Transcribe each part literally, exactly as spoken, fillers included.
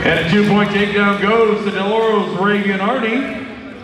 And a two-point takedown goes to Del Oro's Reagan Arney.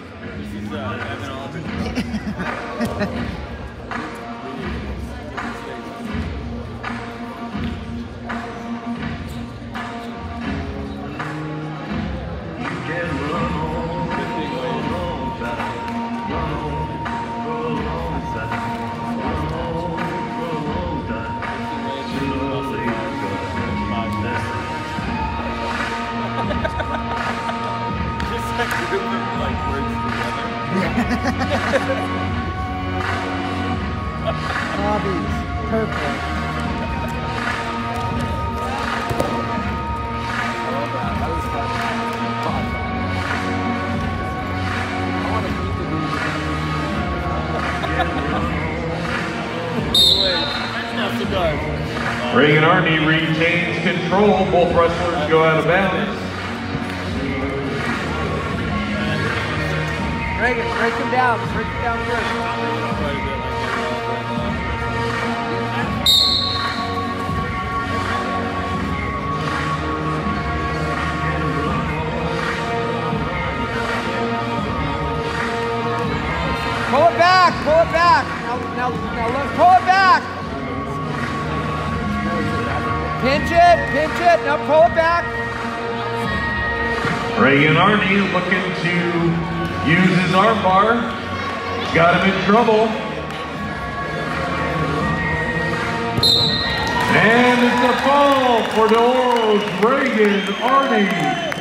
Hobbies, purple. Reagan Arney retains control. Both wrestlers go out of bounds. Reagan, break him down. Break him down first. Pull it back. Pull it back. Now, now, now let's pull it back. Pinch it. Pinch it. Now pull it back. Reagan Arney looking to use his arm bar. Got him in trouble. And it's a fall for Del Oro's Reagan Arney.